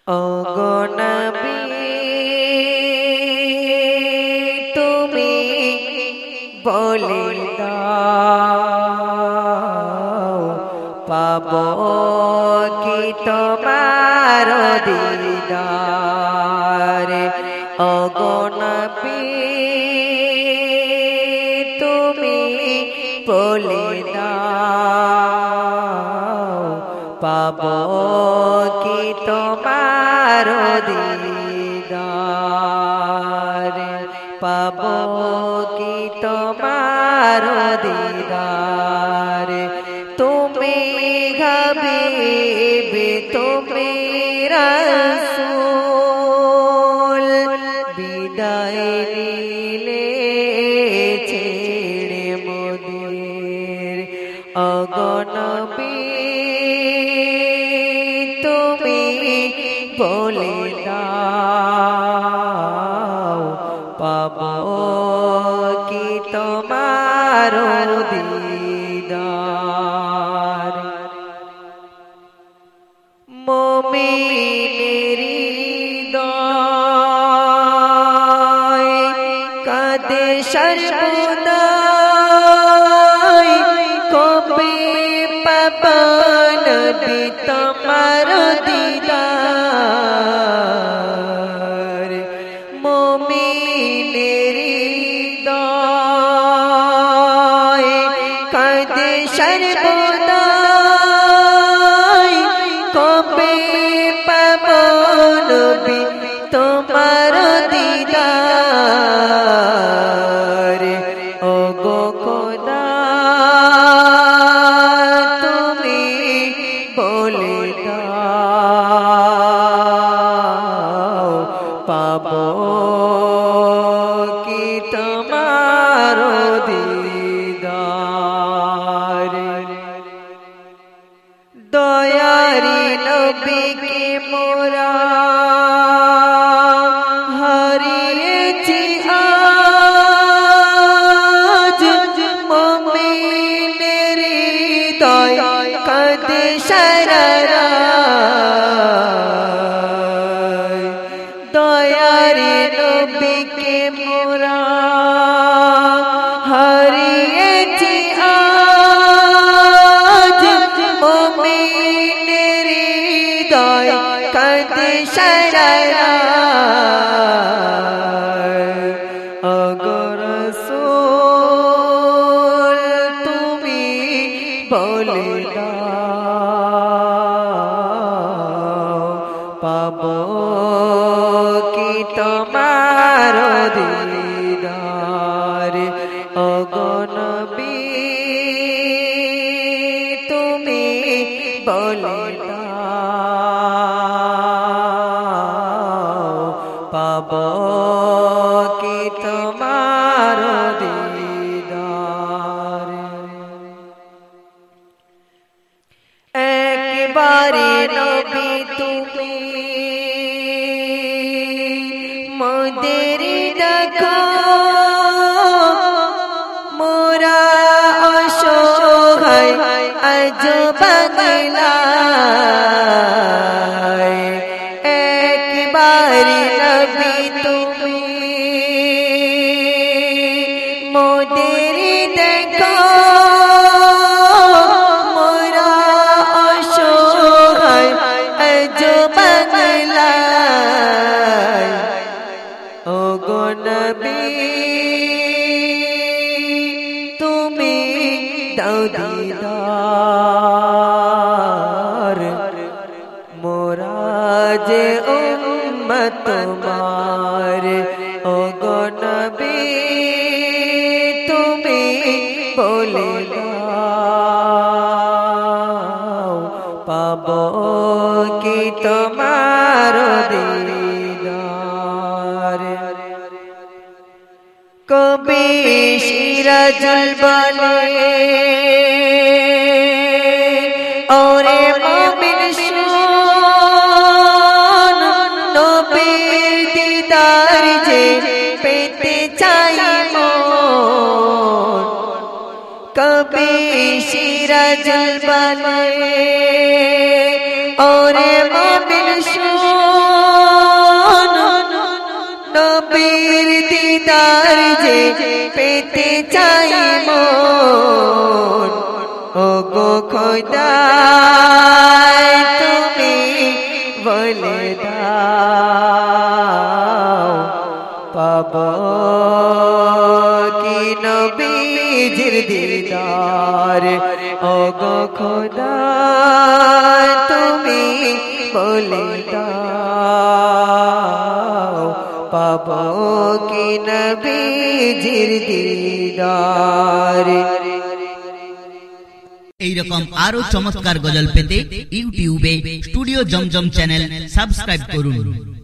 ওগো নবী তুমি বলে দাও পাবো কি তোমার দিদার। ওগো নবী তুমি বলে দাও পাবো কি তোমার দিদার, পাবো কি তোমার দিদার। তুমি হাবিব তুমি রাসূল বিদায় নিলে ছেড়ে মোদের। ওগো নবী তুমি বলে দাও পাবো কি তোমার দিদার। মুমিনের হৃদয় কাঁদে সর্বদাই কবে পাবো নবী তোমার দিদার। মুমিনের হৃদয় কাঁদে সর্বদাই কবে পাবো নবী তোমার দিদার। ওগো খোদা তুমি বলে দাও পাবো কি তোমার দিদার। দয়ারি নবীকে মোরা হারিয়েছি আজ, মুমিনের হৃদয় কাঁদে সারা। দয়ারি নবীকে মোরা হারিয়েছি আজ, মুমিনের হৃদয় কাঁদে সারা। ওগো রাসূল তুমি বলে দাও পাবো কি তোমার দিদার। ওগো নবী তুমি বলে দাও পাবো কি তোমার দিদার। একবারে নবী তুমি মোদের দেখো, মোরা অসহায় আজ বাংলায়। একবারে নবী তুমি মোদের দেখো, মোরা অসহায় আজ বাংলায়। ওগো নবী তুমি দাও দিদার, মোরা যে উম্মত তোমার। ওগো নবী তুমি বলে দাও পাবো কি তোমার দিদার। কবি সিরাজুল বলে ওরে মুমিন শোন, নবীর দিদার যে পেতে চাই মন। কবি সিরাজুল বলে ওরে মুমিন শোন, যে পেতে চাই মন ও গো খোদা তুমি বলে দাও পাবো কি নবীজির দিদার ও গো খোদা তুমি বলে দাও পাবো কি নবীজির দিদার। এইরকম আরো চমৎকার গজল পেতে ইউটিউবে স্টুডিও জমজম চ্যানেল সাবস্ক্রাইব করুন।